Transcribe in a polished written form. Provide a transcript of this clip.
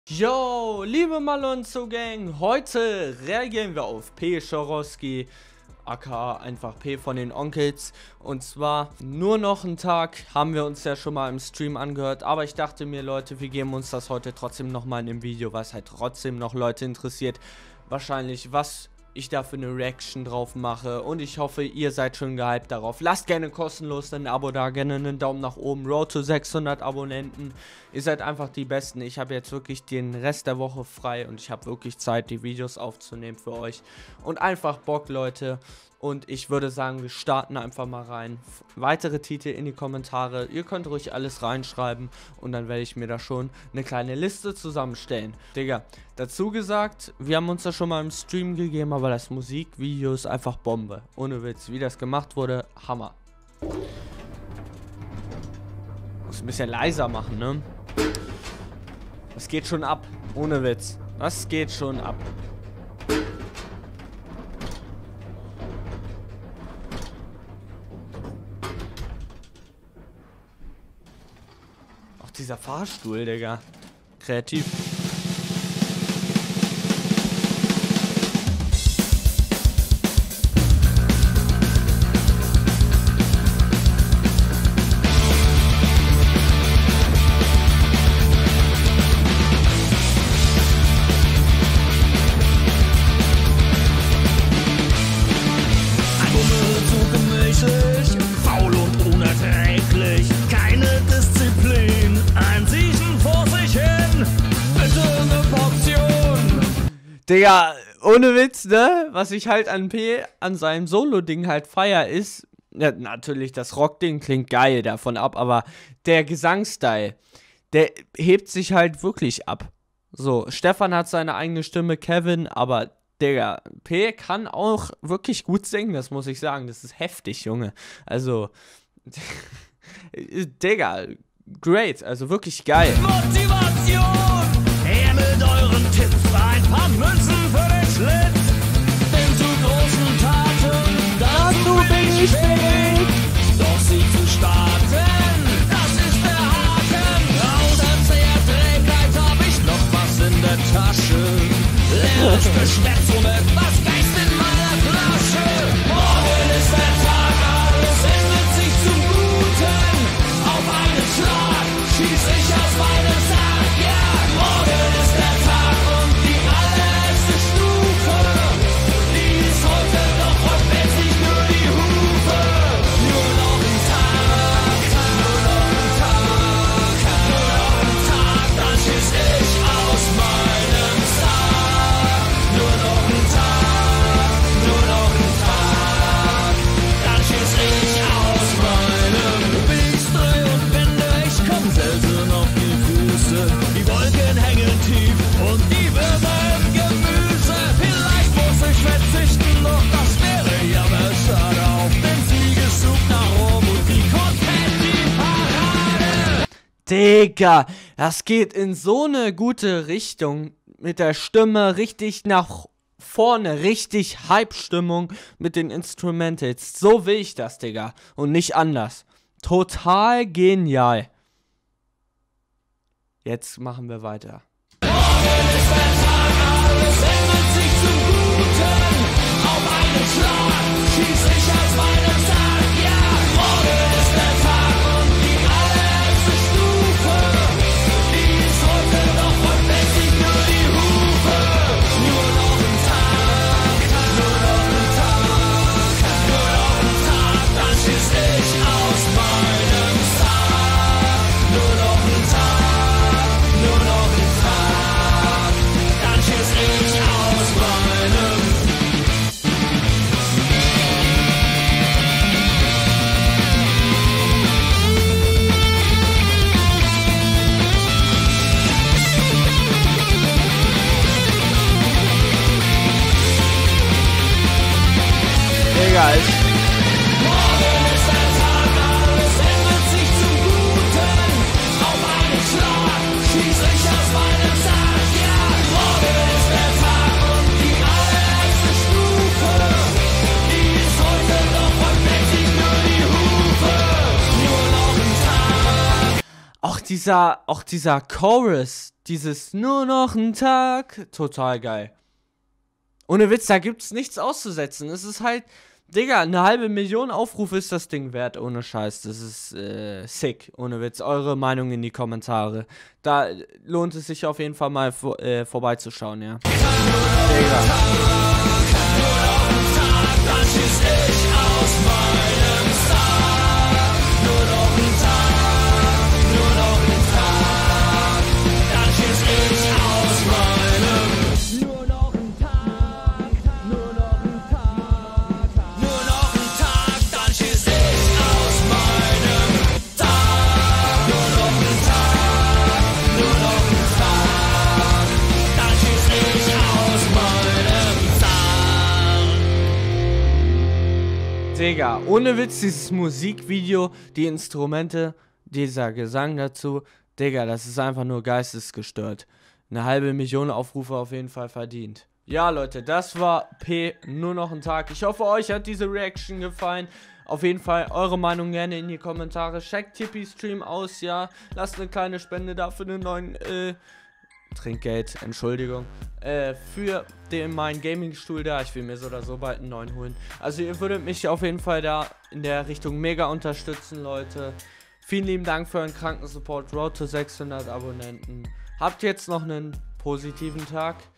Yo, liebe Malonzo Gang, heute reagieren wir auf P. Schorowski, aka einfach P von den Onkels. Und zwar nur noch einen Tag, haben wir uns ja schon mal im Stream angehört. Aber ich dachte mir, Leute, wir geben uns das heute trotzdem nochmal in dem Video, was halt trotzdem noch Leute interessiert. Wahrscheinlich, was ich da für eine Reaction drauf mache. Und ich hoffe, ihr seid schon gehypt darauf. Lasst gerne kostenlos ein Abo da, gerne einen Daumen nach oben. Road to 600 Abonnenten. Ihr seid einfach die Besten. Ich habe jetzt wirklich den Rest der Woche frei und ich habe wirklich Zeit, die Videos aufzunehmen für euch. Und einfach Bock, Leute. Und ich würde sagen, wir starten einfach mal rein. Weitere Titel in die Kommentare. Ihr könnt ruhig alles reinschreiben und dann werde ich mir da schon eine kleine Liste zusammenstellen. Digga, dazu gesagt, wir haben uns das schon mal im Stream gegeben, aber das Musikvideo ist einfach Bombe. Ohne Witz, wie das gemacht wurde, Hammer. Muss ein bisschen leiser machen, ne? Das geht schon ab, ohne Witz. Das geht schon ab. Auch dieser Fahrstuhl, Digga. Kreativ. Faul und unerträglich, keine Disziplin, ein Siechen vor sich hin, bitte eine Portion. Digga, ohne Witz, ne? Was ich halt an P, an seinem Solo-Ding halt feier ist, ja, natürlich, das Rock-Ding klingt geil davon ab, aber der Gesangstyle, der hebt sich halt wirklich ab. So, Stefan hat seine eigene Stimme, Kevin, aber Digga, P kann auch wirklich gut singen, das muss ich sagen. Das ist heftig, Junge. Also, Digga, great, also wirklich geil. Motivation, her mit euren Tipps, ein paar Münzen für den Schlitz. Denn zu großen Taten, dazu bin ich fähig. Doch sie zu starten, das ist der Haken. Außer Trägheit hab ich noch was in der Tasche. Leeres Besteck und etwas Geist in meiner Flasche. Morgen ist der Tag, alles ändert sich zum Guten. Auf einen Schlag schieß ich aus meinem Sack. Ja, morgen ist der Tag und die allerletzte Stufe. Die ist heute noch und wälzt sich nur die Hufe. Nur noch ein Tag, nur noch ein Tag, nur noch ein Tag, dann schieß ich aus meinem Sack. Nur noch ein Tag, nur noch ein Tag, dann schieß ich aus meinem Dreh und wende, ich komm selten auf die Füße. Die Wolken hängen tief und die Würmer im Gemüse. Vielleicht muss ich verzichten, doch das wäre ja mal schade. Auf den Siegeszug nach Rom und die Konfetti-Parade. Digga, das geht in so eine gute Richtung. Mit der Stimme richtig nach vorne, richtig Hype-Stimmung mit den Instrumentals. So will ich das, Digga. Und nicht anders. Total genial. Jetzt machen wir weiter. Morgen ist der Tag, alles ändert sich zum Guten. Auf einen Schlag schieß ich aus meinem Sack. Ja, morgen ist der Tag und die allerletzte Stufe. Die ist heute noch und wälzt sich nur die Hufe. Nur noch ein Tag, nur noch ein Tag, nur noch ein Tag, dann schieß ich aus meinem Sack. Nur noch ein Tag, nur noch ein Tag, dann schieß ich aus meinem. Digga, Morgen ist der Tag, alles ändert sich zum Guten. Auf einen Schlag schieß ich aus meinem Sack. Ja, morgen ist der Tag und die allerletzte Stufe. Die ist heute noch und wälzt sich nur die Hufe. Nur noch ein Tag. auch dieser Chorus, dieses nur noch ein Tag, total geil. Ohne Witz, da gibt's nichts auszusetzen. Es ist halt, Digga, 500.000 Aufrufe ist das Ding wert, ohne Scheiß. Das ist sick, ohne Witz. Eure Meinung in die Kommentare. Da lohnt es sich auf jeden Fall mal vorbeizuschauen, ja. Digga. Dann schieß ich aus meinem Sack. Nur noch ein Tag, nur noch ein Tag. Dann schieß ich aus meinem. Nur noch ein Tag, nur noch ein Tag. Nur noch ein Tag, dann schieß ich aus meinem Tag. Nur noch ein Tag, nur noch ein Tag. Dann schieß ich aus meinem Tag. Digga, ohne Witz, dieses Musikvideo, die Instrumente, dieser Gesang dazu, Digga, das ist einfach nur geistesgestört. 500.000 Aufrufe auf jeden Fall verdient. Ja, Leute, das war P, nur noch ein Tag. Ich hoffe, euch hat diese Reaction gefallen. Auf jeden Fall eure Meinung gerne in die Kommentare. Checkt Tipeee-Stream aus, ja. Lasst eine kleine Spende da für den neuen, Trinkgeld, Entschuldigung, für meinen Gaming-Stuhl da. Ich will mir so oder so bald einen neuen holen. Also ihr würdet mich auf jeden Fall da in der Richtung mega unterstützen, Leute. Vielen lieben Dank für euren kranken Support. Road to 600 Abonnenten. Habt jetzt noch einen positiven Tag.